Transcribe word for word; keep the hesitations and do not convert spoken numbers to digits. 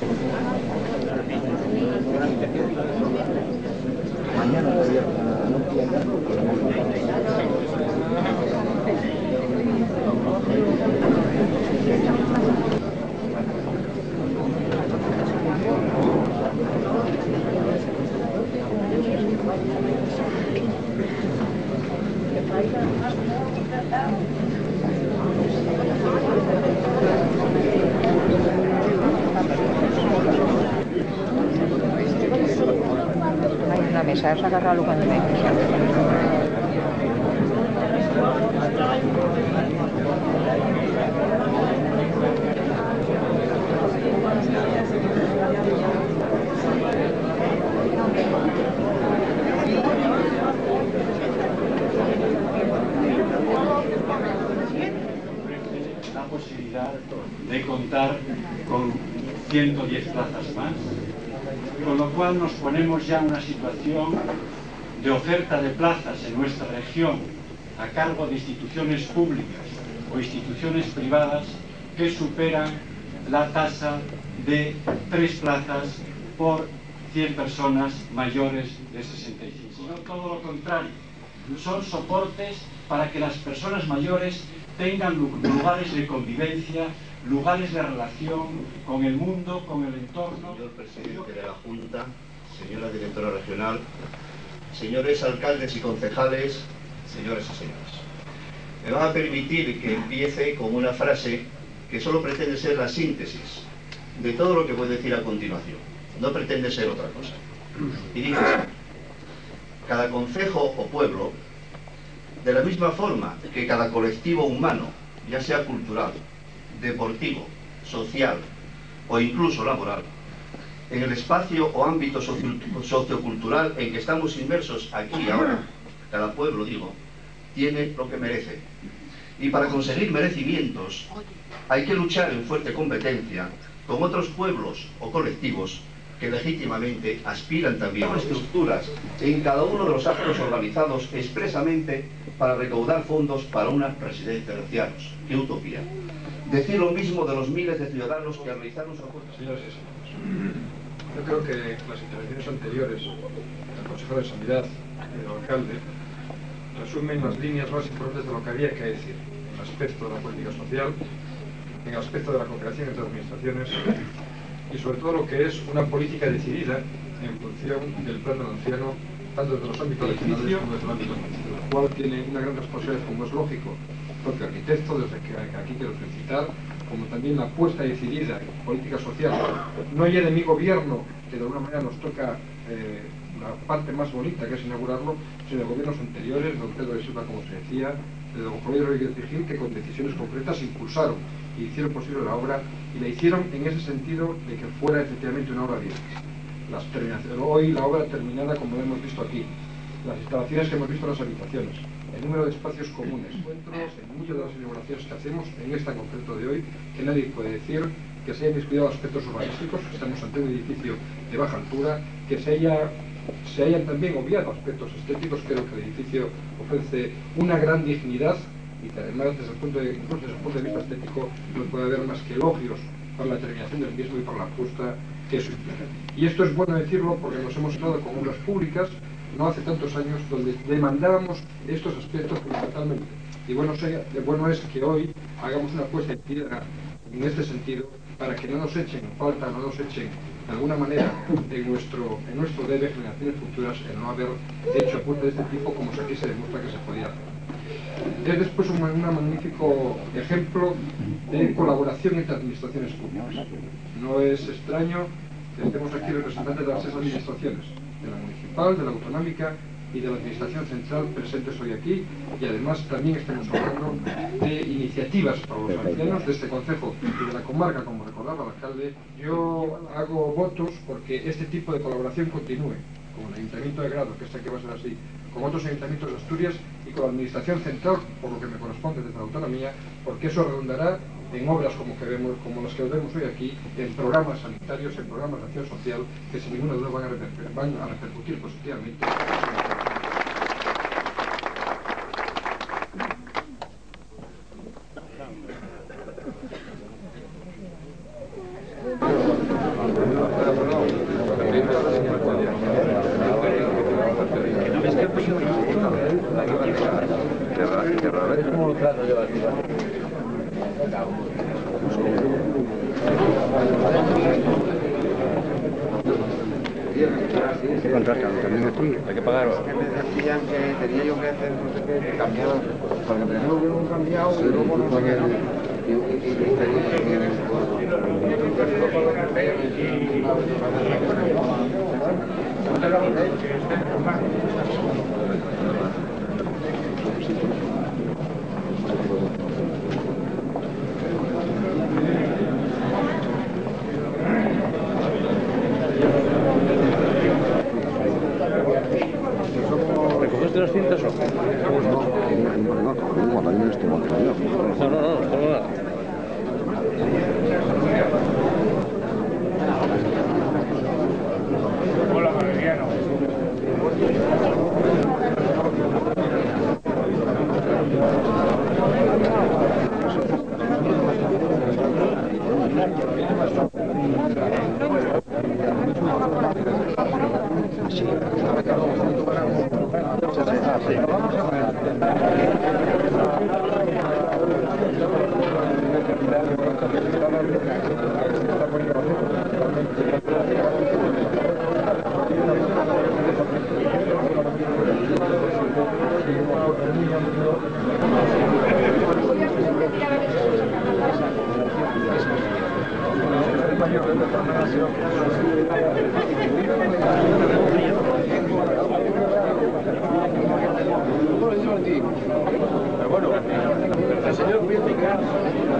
Hay una mesa, has agarrado cuando me la posibilidad de contar con ciento diez plazas más, con lo cual nos ponemos ya en una situación de oferta de plazas en nuestra región a cargo de instituciones públicas o instituciones privadas que superan la tasa de tres plazas por cien personas mayores de sesenta y cinco. No todo lo contrario, son soportes para que las personas mayores tengan lugares de convivencia, lugares de relación con el mundo, con el entorno. Señor presidente de la Junta, señora directora regional, señores alcaldes y concejales, señores y señoras. Me van a permitir que empiece con una frase que solo pretende ser la síntesis de todo lo que voy a decir a continuación. No pretende ser otra cosa. Y dice así: cada concejo o pueblo, de la misma forma que cada colectivo humano, ya sea cultural, deportivo, social o incluso laboral, en el espacio o ámbito socio sociocultural en que estamos inmersos aquí y ahora, cada pueblo, digo, tiene lo que merece. Y para conseguir merecimientos hay que luchar en fuerte competencia con otros pueblos o colectivos que legítimamente aspiran también a estructuras en cada uno de los actos organizados expresamente para recaudar fondos para una residencia de ancianos. ¡Qué utopía! Decir lo mismo de los miles de ciudadanos que realizaron su aportación. Señoras y señores, yo creo que las intervenciones anteriores del consejero de Sanidad y del alcalde resumen las líneas más importantes de lo que había que decir en el aspecto de la política social, en el aspecto de la cooperación entre administraciones y sobre todo lo que es una política decidida en función del plan del anciano, tanto desde los ámbitos regionales como desde el ámbito municipal, el cual tiene una gran responsabilidad, como es lógico, el propio arquitecto, desde que aquí quiero felicitar, como también la apuesta decidida en política social, no ya de mi gobierno, que de alguna manera nos toca eh, la parte más bonita, que es inaugurarlo, sino de gobiernos anteriores, don Pedro de Silva, como se decía, de don Javier Rodríguez Vigil, que con decisiones concretas impulsaron y hicieron posible la obra, y la hicieron en ese sentido de que fuera efectivamente una obra digna. Las hoy la obra terminada, como lo hemos visto aquí, las instalaciones que hemos visto en las habitaciones, el número de espacios comunes, encuentros en muchas de las inauguraciones que hacemos, en esta en concreto de hoy, que nadie puede decir que se hayan descuidado aspectos urbanísticos, estamos ante un edificio de baja altura, que se, haya, se hayan también obviado aspectos estéticos. Creo que el edificio ofrece una gran dignidad y que además desde el punto de, incluso desde el punto de vista estético no puede haber más que elogios para la terminación del mismo y para la apuesta que eso implica. Y esto es bueno decirlo porque nos hemos estado con obras públicas no hace tantos años donde demandábamos estos aspectos fundamentalmente. Y bueno, sea, bueno es que hoy hagamos una apuesta en este sentido para que no nos echen en falta, no nos echen de alguna manera en nuestro, en nuestro debe generaciones futuras el no haber hecho apuestas de este tipo como aquí se demuestra que se podía hacer. Es después un, un magnífico ejemplo de colaboración entre administraciones públicas. No es extraño que estemos aquí representantes de las seis administraciones, de la municipal, de la autonómica y de la administración central presentes hoy aquí, y además también estamos hablando de iniciativas para los ancianos de este concejo y de la comarca, como recordaba el alcalde. Yo hago votos porque este tipo de colaboración continúe con el Ayuntamiento de Grado, que sé que va a ser así, con otros ayuntamientos de Asturias y con la administración central, por lo que me corresponde desde la autonomía, porque eso redundará en obras como, que vemos, como las que vemos hoy aquí, en programas sanitarios, en programas de acción social, que sin ninguna duda van a repercutir, van a repercutir positivamente. contratan también aquí. Hay que pagar. Que me decían que tenía yo que hacer no sé qué, que cambiaba, porque primero hubo cambiado y luego no sé qué. Y, y, y, ¿Recogiste los cintas o qué? No, no, no, no, no. Hola, Valeriano. Pero bueno, el señor Pío